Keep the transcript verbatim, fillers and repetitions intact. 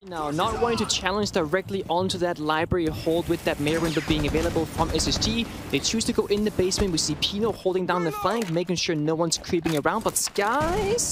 Now, not wanting to challenge directly onto that library hold with that mirror window being available from S S G, they choose to go in the basement. We see Pino holding down the flank, making sure no one's creeping around, but Skies